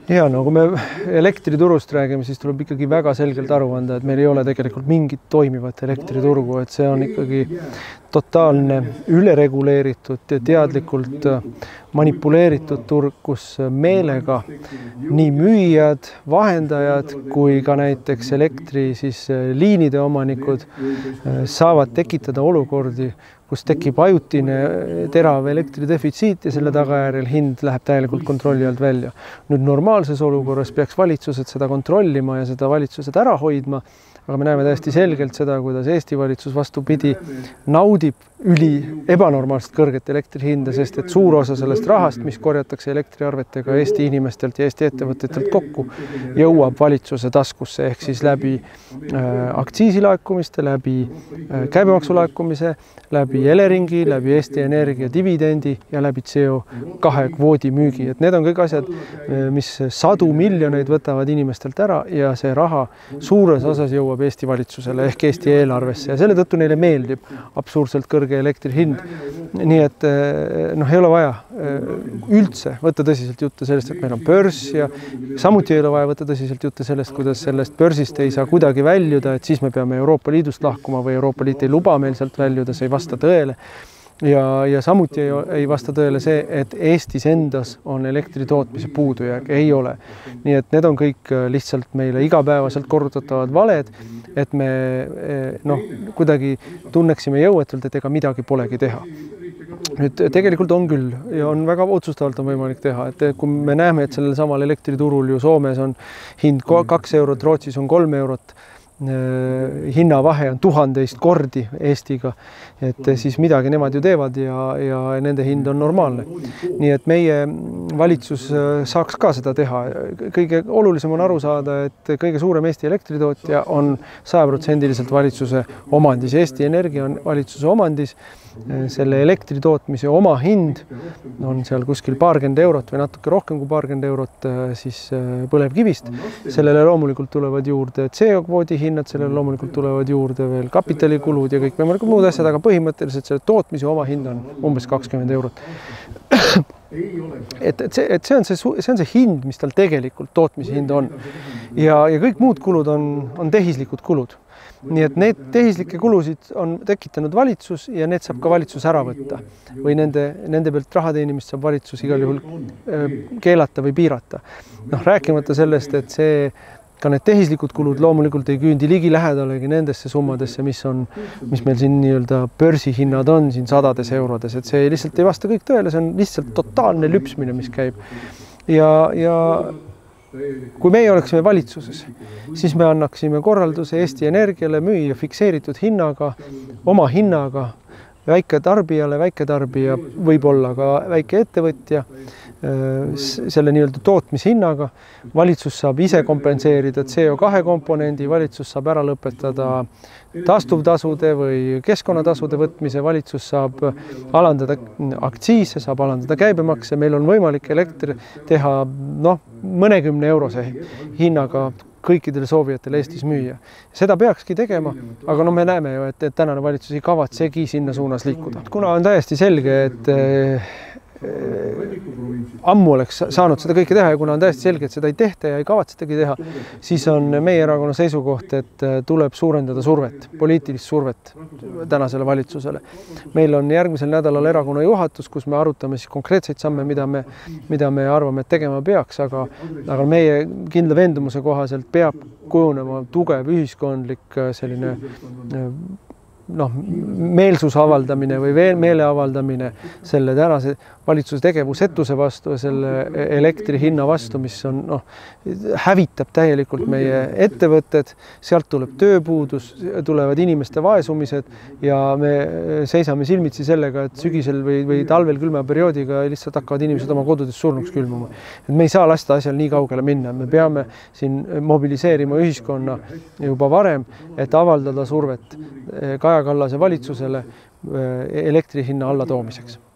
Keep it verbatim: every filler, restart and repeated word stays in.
Ja, no kui me elektriturust räägime, siis tuleb ikkagi väga selgelt aru anda, et meil ei ole tegelikult mingit toimivat elektriturgu, et see on ikkagi totaalne ülereguleeritud ja teadlikult manipuleeritud turg, kus meelega nii müüjad, vahendajad kui ka näiteks elektri siis liinide omanikud saavad tekitada olukordi, kus tekib ajutine terav elektridefitsiit ja selle tagajärjel hind läheb täielikult kontrolli alt välja. Nüüd normaalses olukorras peaks valitsused seda kontrollima ja seda valitsused ära hoidma, aga me näeme täiesti selgelt seda, kuidas Eesti valitsus vastupidi naudib üli ebanormaalselt kõrget elektrihinda, sest et suur osa sellest rahast, mis korjatakse elektriarvetega Eesti inimestelt ja Eesti ettevõtetelt kokku, jõuab valitsuse taskusse ehk siis läbi äh, aktsiisilaekumiste, läbi äh, käibemaksulaekumise, läbi Eleringi, läbi Eesti Energia dividendi ja läbi C O kahe kvoodi müügi. Et need on kõik asjad, mis sadu miljoneid võtavad inimestelt ära ja see raha suures osas jõuab Eesti valitsusele ehk Eesti eelarvesse ja selle tõttu neile meeldib absurdselt kõrge elektri hind. Nii et noh, ei ole vaja üldse võtta tõsiselt juttu sellest, et meil on börs ja samuti ei ole vaja võtta tõsiselt juttu sellest, kuidas sellest börsist ei saa kuidagi väljuda, et siis me peame Euroopa Liidust lahkuma või Euroopa Liit ei luba meil sealt väljuda, see ei vasta tõele. Ja, ja samuti ei, ei vasta tõele see, et Eestis endas on elektritootmise puudujääk, ei ole. Nii et need on kõik lihtsalt meile igapäevaselt korrutatavad valed, et me noh, kuidagi tunneksime jõuetult, et ega midagi polegi teha. Nüüd tegelikult on küll ja on väga otsustavalt on võimalik teha, et kui me näeme, et sellel samal elektriturul ju Soomes on hind kaks eurot, Rootsis on kolm eurot, hinnavahe on tuhandeist kordi Eestiga, et siis midagi nemad ju teevad ja, ja nende hind on normaalne. Nii et meie valitsus saaks ka seda teha. Kõige olulisem on aru saada, et kõige suurem Eesti elektritootja on sajaprotsendiliselt valitsuse omandis. Eesti Energia on valitsuse omandis. Selle elektritootmise oma hind on seal kuskil paarkümmend eurot või natuke rohkem kui paarkümmend eurot siis põlevkivist. Sellele loomulikult tulevad juurde C O kvoodi hinnad, sellele loomulikult tulevad juurde veel kapitalikulud ja kõik võimalikud muud asjad, aga põhimõtteliselt selle tootmise oma hind on umbes kakskümmend eurot. Et, et, see, et see, on see, see on see hind, mis tal tegelikult tootmise hind on. Ja, ja kõik muud kulud on, on tehislikud kulud. Nii et need tehislikke kulusid on tekitanud valitsus ja need saab ka valitsus ära võtta või nende, nende pealt raha teenimist saab valitsus igal juhul keelata või piirata. Noh, rääkimata sellest, et see, ka need tehislikud kulud loomulikult ei küündi ligi lähedalegi nendesse summadesse, mis, on, mis meil siin nii-öelda börsihinnad on siin sadades eurodes, et see lihtsalt ei vasta kõik tõele, see on lihtsalt totaalne lüpsmine, mis käib. Ja, ja kui meie oleksime valitsuses, siis me annaksime korralduse Eesti Energiale müüa fikseeritud hinnaga, oma hinnaga, väike tarbijale, väike tarbija, võib-olla ka väike ettevõtja, selle nii-öelda tootmishinnaga. Valitsus saab ise kompenseerida C O kahe komponendi, valitsus saab ära lõpetada taastuvtasude või keskkonnatasude võtmise, valitsus saab alandada aktsiise, saab alandada käibemakse, meil on võimalik elektri teha noh, mõnekümne eurose hinnaga kõikidele soovijatele Eestis müüa. Seda peakski tegema, aga no me näeme ju, et, et tänane valitsus ei kavatsegi sinna suunas liikuda. Kuna on täiesti selge, et ammu oleks saanud seda kõike teha ja kuna on täiesti selge, et seda ei tehta ja ei kavatsetagi teha, siis on meie erakonna seisukoht, et tuleb suurendada survet, poliitilist survet tänasele valitsusele. Meil on järgmisel nädalal erakonna juhatus, kus me arutame siis konkreetseid samme, mida me, mida me arvame, et tegema peaks, aga, aga meie kindla veendumuse kohaselt peab kujunema tugev ühiskondlik selline noh, meelsuse avaldamine või meele avaldamine selle tänase valitsuse tegevusetuse vastu ja selle elektri hinna vastu, mis on, noh, hävitab täielikult meie ettevõtted, sealt tuleb tööpuudus, tulevad inimeste vaesumised ja me seisame silmitsi sellega, et sügisel või, või talvel külma perioodiga lihtsalt hakkavad inimesed oma kodudest surnuks külmuma. Et me ei saa lasta asjal nii kaugele minna, me peame siin mobiliseerima ühiskonna juba varem, et avaldada survet Kaja Kallase valitsusele elektri hinna alla toomiseks.